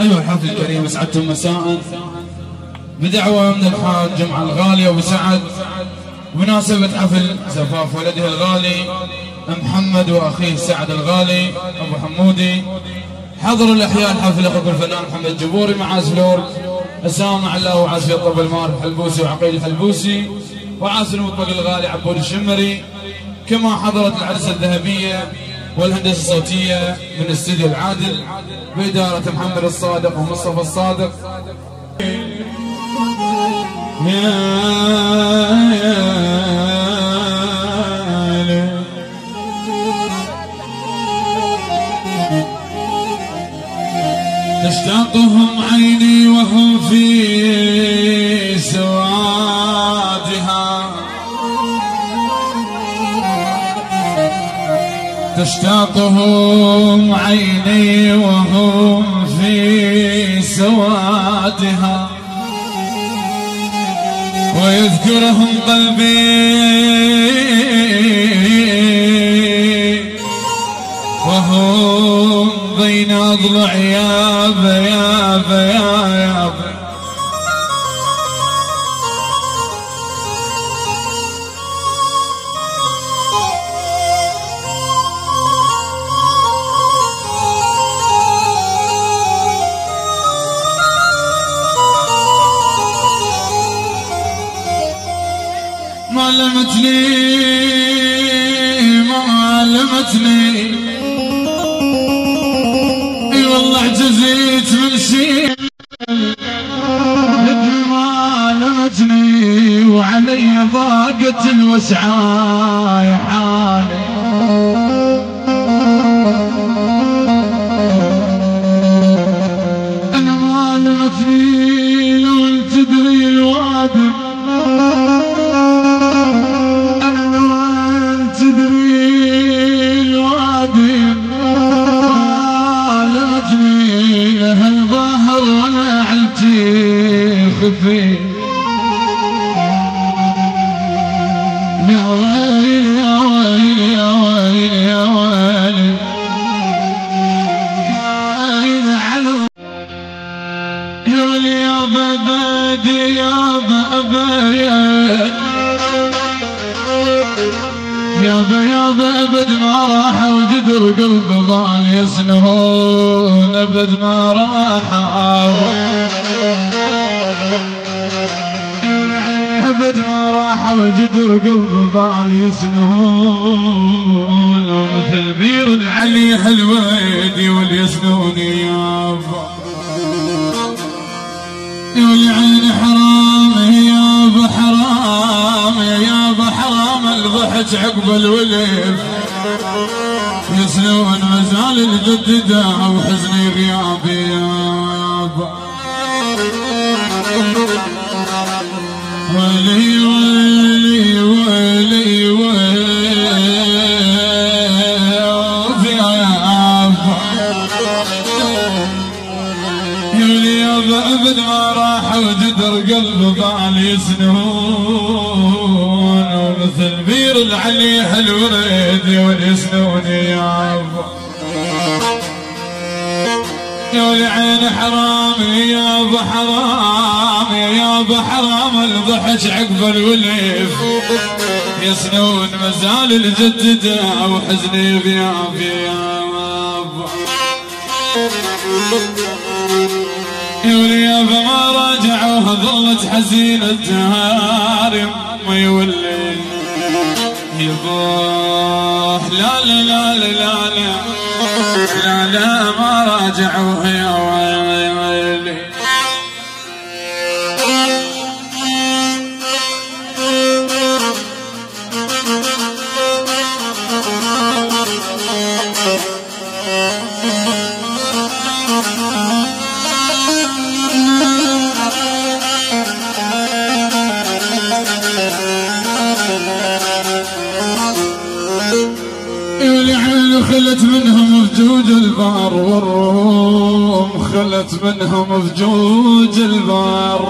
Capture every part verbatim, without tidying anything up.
أيها الحفل الكريم أسعدتم مساء بدعوة من الحاج جمعة الغالي أبو سعد بمناسبة حفل زفاف ولده الغالي محمد وأخيه سعد الغالي أبو حمودي. حضر الأحياء الحفل أخوكم الفنان محمد الجبوري مع عازف السامع الله وعازف الطبل مار الحلبوسي وعقيل الحلبوسي وعازف المطبق الغالي عبود الشمري. كما حضرت العرسة الذهبية والهندسة الصوتية من استديو العادل بإدارة محمد الصادق ومصطفى الصادق. تشتاقهم عيني وهم في سوادها، تشتاقهم عيني وهم في سوادها، ويذكرهم قلبي وهم بين أضلع يابا يابا يا يابا. ما علمتني ما علمتني اي والله عجزت من شيء، ما علمتني وعلي ضاقت الوسعاي حالي. انا ما علمتني لو تدري الوادم، هالظهر وانا علتي خفي يا ويلي يا ويلي يا ويلي يا ويلي يا علو يا ولي يا بدي يا بابا يابا يابا ابد ما راح وجدر قلب ضال يسنهون، ابد ما راح ابد ما راح وجدر قلب ضال يسنهون، مثل بير العلي حلويدي واليسنوني يابا يولي عيني حرام يابا حرام يابا حرام الضحك عقب الولف يسنون مازال الجدده وحزني غيابي يابا. ولي ولي ولي ولي يابا يولي يابا ابد ما راح وجدر قلب ضال يسنون، ومثل بير العلي حلو ريدي واليسنوني يابا يولي عين حرام يابا حرام يابا حرام الضحك عقب الولف يسنون مازال الجدده وحزني غيابي يابا. يولي يابا ما راجعوها ظلت حزينة تهارم ما يولي يبوح لا لا لا لا لا لا لا ما راجعوها يا ويلي. خلت منهم فجوج البار والروم، خلت منهم فجوج البار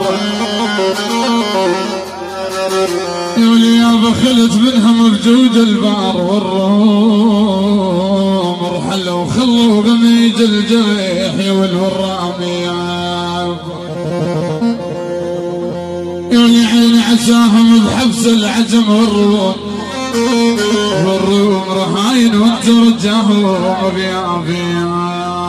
يولي يابا خلت منهم فجوج البار والروم، حلو خلوا غميد الجريح والورامي يا عين عساهم بحبس العزم والروم والروم رهاين وانت رجاهم بيابي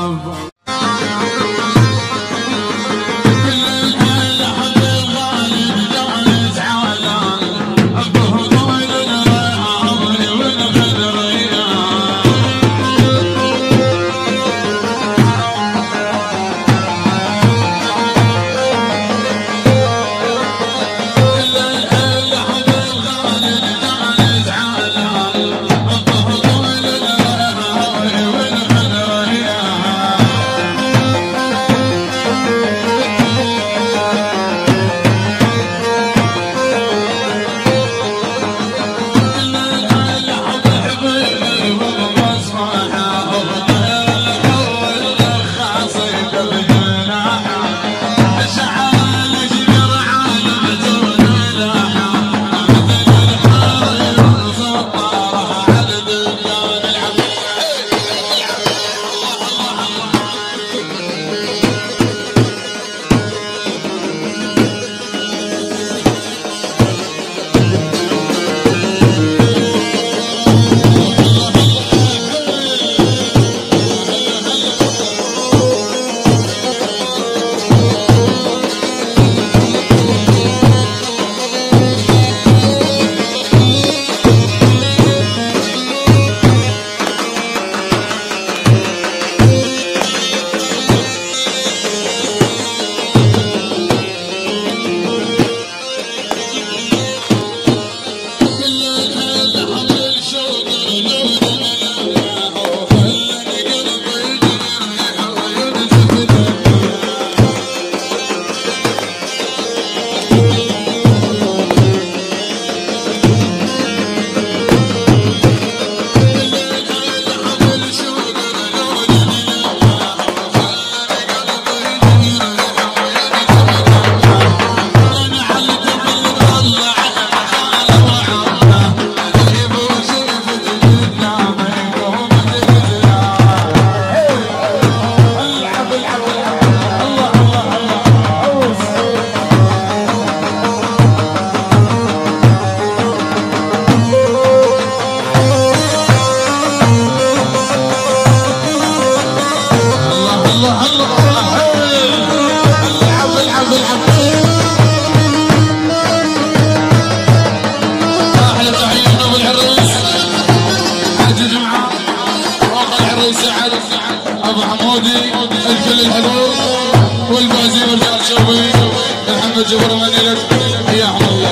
ابو حمودي الكل الحضور والبازي ورجال شوي محمد جبر مدينه حياهم الله.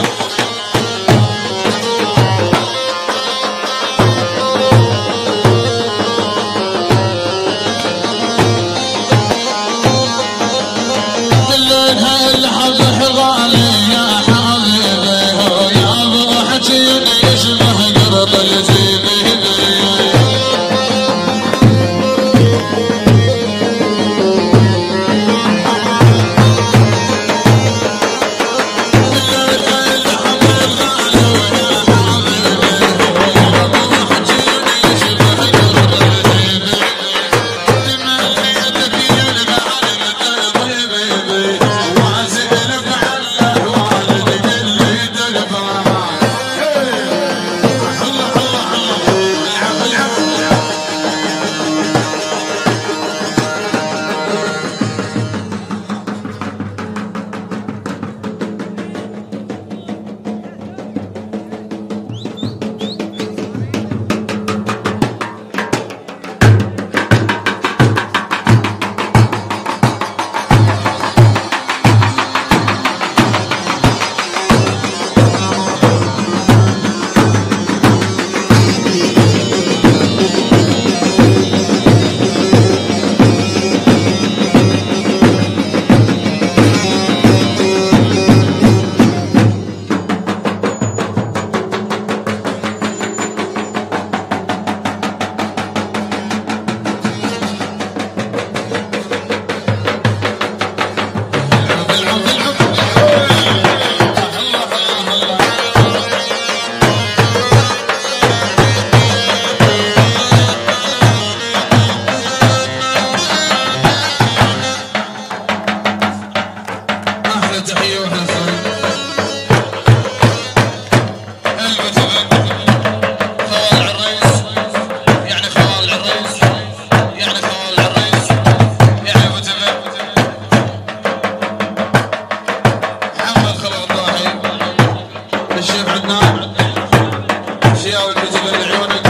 الاشياء والتجلى لعيونك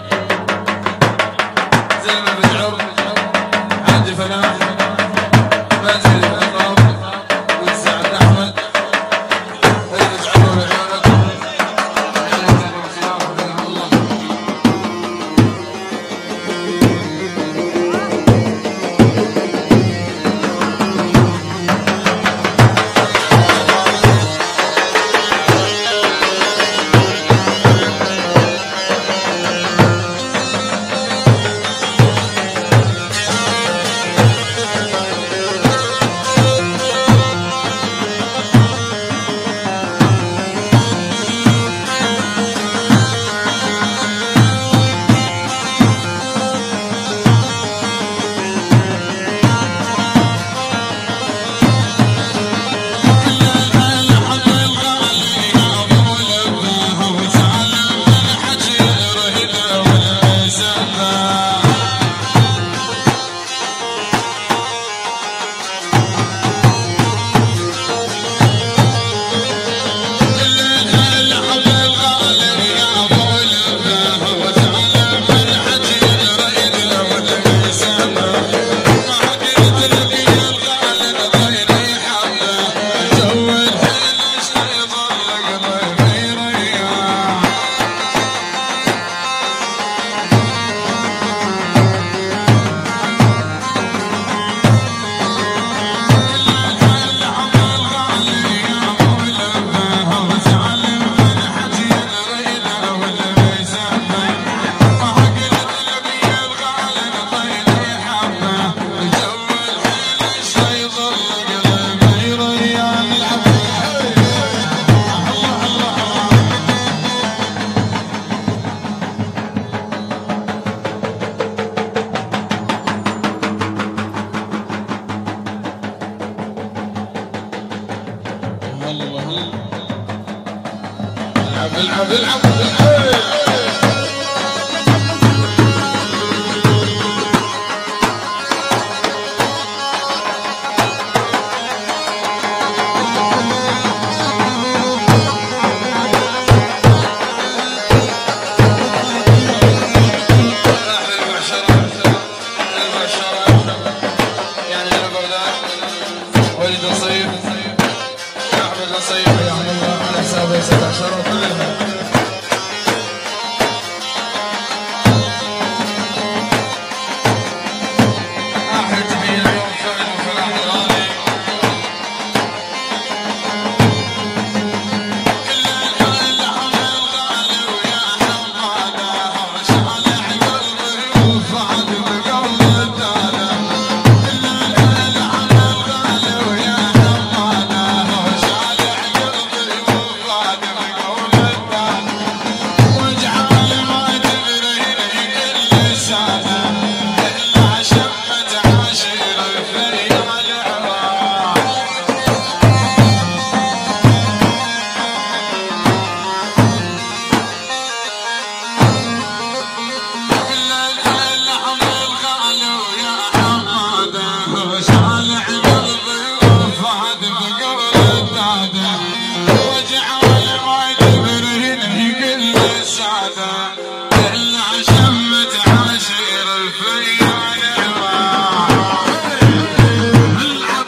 زي ما بتعر عندي فلاح منزل الأطراف والسعد أحمد اللي بتعروا لعيونك العب العب العب عشمت عاشر الفيل